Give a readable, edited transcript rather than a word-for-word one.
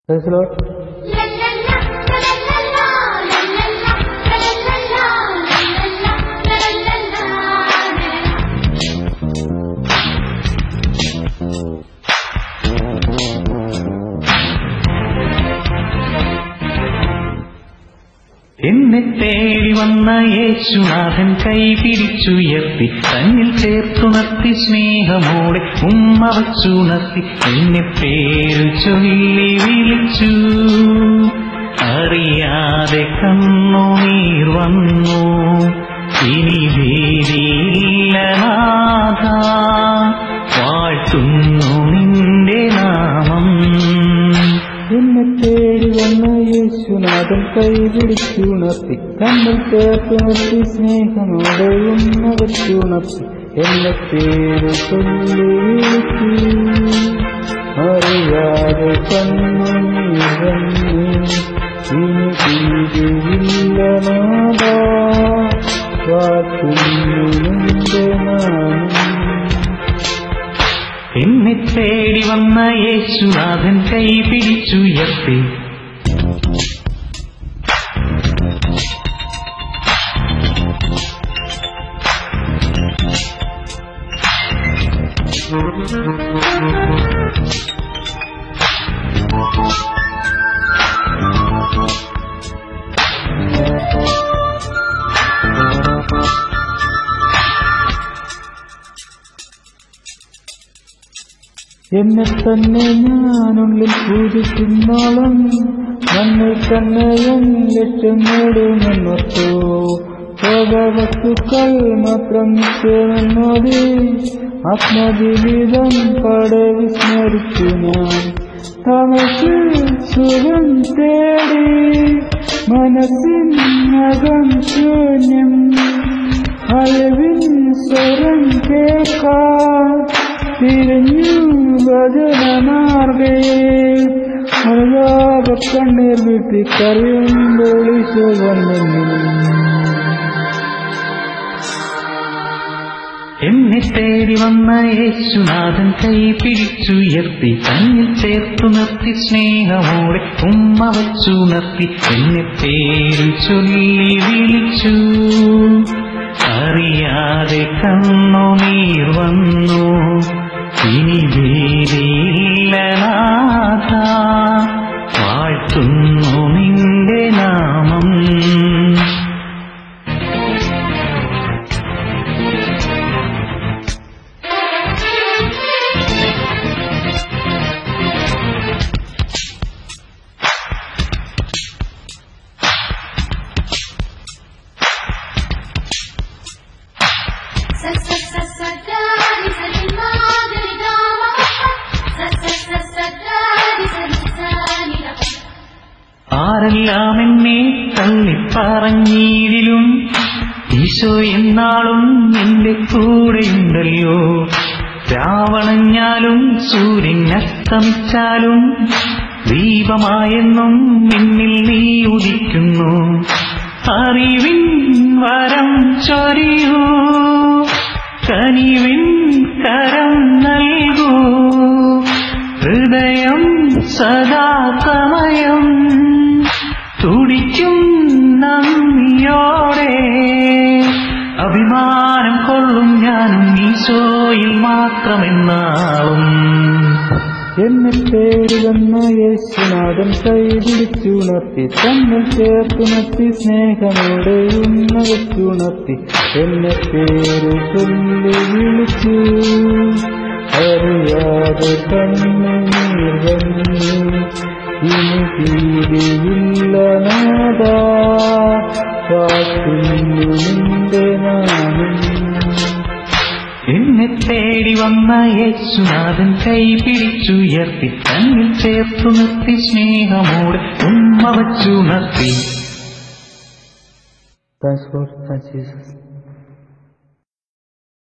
Praise the Lord. എന്നെ തേടി വന്ന യേശുനാഥൻ കൈപിടിച്ചുയർത്തി തന്നിൽ ചേർത്തുണർത്തി സ്നേഹമോടെ ഉമ്മ വച്ചുണർത്തി എന്നെ പേരു ചൊല്ലി വിളിച്ചു. അറിയാതെ കണ്ണുനീർ വന്നു, ഇനി ഭീതിയില്ല നാഥ, വാഴ്ത്തുന്നു നിന്റെ നാമം. എന്നെ തേടി വന്ന യേശുനാഥൻ കൈപിടിച്ചുണർത്തി തന്നിൽ ചേർത്തുണർത്തി സ്നേഹമോടെ ഉമ്മ വച്ചുണർത്തി എന്നെ പേര് ചൊല്ലി വിളിച്ചു. അറിയാതെ കണ്ണുനീർ വന്നു, ഇനി ഭീതിയില്ല നാഥ, വാഴ്ത്തുന്നു നിന്റെ നാമം. എന്നെ തേടി വന്ന യേശുനാഥൻ കൈപിടിച്ചുയർത്തി എന്നെ തന്നെ ഞാനുള്ളിൽ പൂജിക്കുന്നോളം നമ്മെ തന്നെ ലക്ഷ്യം നേടുമെന്നോർത്തു. ഭോഗവസ്തുക്കൾ മാത്രം നിശ്ചയമെന്നോതി ആത്മജീവിതം പാടെ വിസ്മരിച്ചു ഞാൻ. തമസിൽ സുഖം തേടി മനസ്സിനകം ശൂന്യം, അയവിൻ സ്വരം കേൾക്കാൻ തിരിഞ്ഞു ഭജനമാർഗേ. മഴയാകെ കണ്ണീർ വീട്ടി കരയുമ്പോൾ ഈശോ വന്നെന്നിൽ. എന്നെ തേടി വന്ന യേശുനാഥൻ കൈപിടിച്ചുയർത്തി തന്നിൽ ചേർത്തു നിർത്തി സ്നേഹമോടെ ഉമ്മ വച്ചുണർത്തി എന്നെ പേരു ചൊല്ലി വിളിച്ചു. അറിയാതെ കണ്ണുനീർ വന്നു, ഇനി ഭീതിയില്ല നാഥ, വാഴ്ത്തുന്നു നിന്റെ നാമം. ആരെല്ലാം എന്നെ തള്ളിപ്പറഞ്ഞീരിലും ഈശോ എന്നാളും എന്റെ കൂടെയുണ്ടല്ലോ. രാവണഞ്ഞാലും സൂര്യൻ അസ്തമിച്ചാലും ദീപമായെന്നും എന്നിൽ നീ ഉദിക്കുന്നു. അറിവിൻ വരം ചൊരിയൂ, കനിവിൻ കരം നൽകൂ, ഹൃദയം സദാ സമയം തുടിക്കും നന്ദിയോടെ. അഭിമാനം കൊള്ളും ഞാനും ഈശോയിൽ മാത്രമെന്നാളും. എന്നെ തേടി വന്ന യേശുനാഥൻ കൈപിടിച്ചുണർത്തി തന്നിൽ ചേർത്തുണർത്തി സ്നേഹമോടെ ഉമ്മ വച്ചുണർത്തി എന്നെ പേര് ചൊല്ലി വിളിച്ചു. അറിയാതെ കണ്ണുനീർ വന്നു, ഇനി ഭീതിയില്ല നാഥ, വാഴ്ത്തുന്നു നിന്റെ നാമം. എന്നെ തേടി വന്ന യേശുനാഥൻ കൈപിടിച്ചുയർത്തി തന്നിൽ ചേർത്തു നിർത്തി സ്നേഹമോടെ ഉമ്മ വച്ചുണർത്തി. Thanks Lord, thanks Jesus.